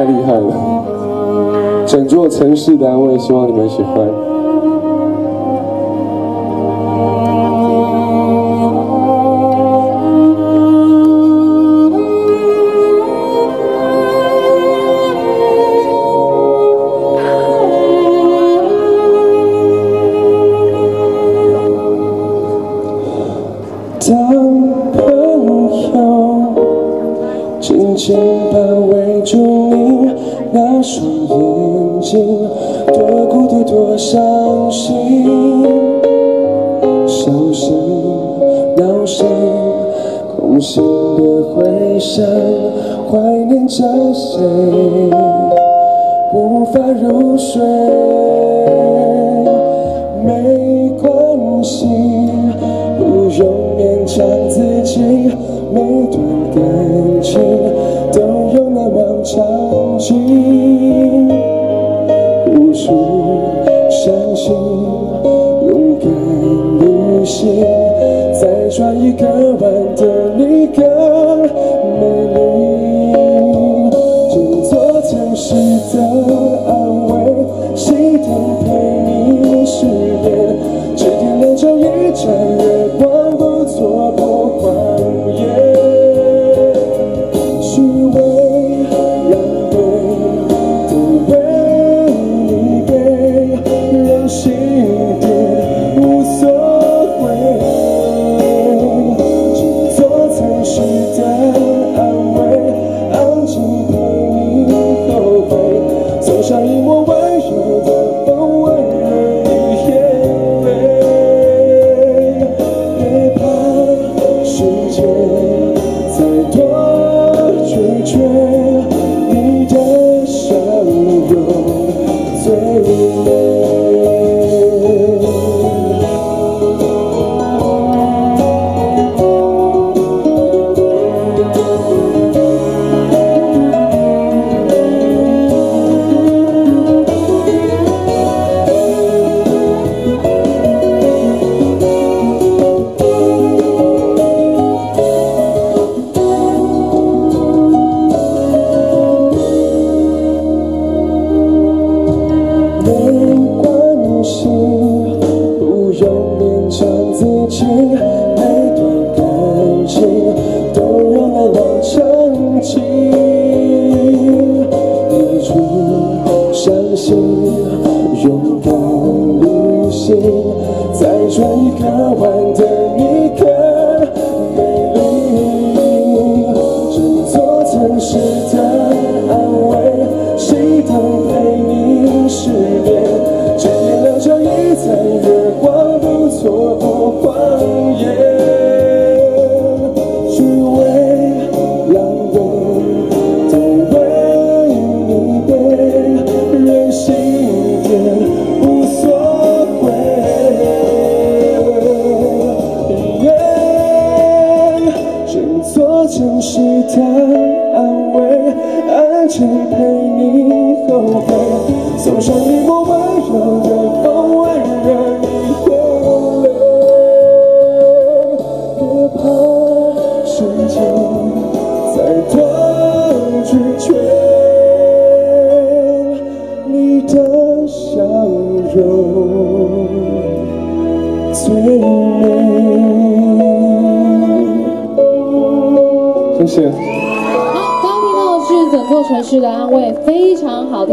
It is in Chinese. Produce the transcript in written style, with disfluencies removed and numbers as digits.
太厉害了！整座城市的安慰，希望你们喜欢。 当朋友紧紧包围住你那双眼睛，多孤独多伤心，笑声、闹声，空心的回声，怀念着谁，无法入睡，没关系。 不用勉强自己，每段感情都有那么长情。无数伤心，勇敢旅行，再转一个弯的你更美丽。这座城市的安慰，熄灯陪你失眠，只点亮就一盏月光。 错过谎言，虚伪让对都为你给，任性点无所谓。这座城市的安慰，安静陪你后悔，走上一抹温柔的风味。 每段感情都有那么长情，一出伤心，勇敢旅行，再转一个弯的你更美丽。这座城市的安慰，熄灯陪你失眠，只点亮这一盏月光，不错过谎言。 城市的安慰，安静陪你后悔，送上一抹温柔的风味，让你流泪。别怕时间再多拒绝，你的笑容最美。 谢谢。 好，刚刚听到的是整座城市的安慰，非常好听。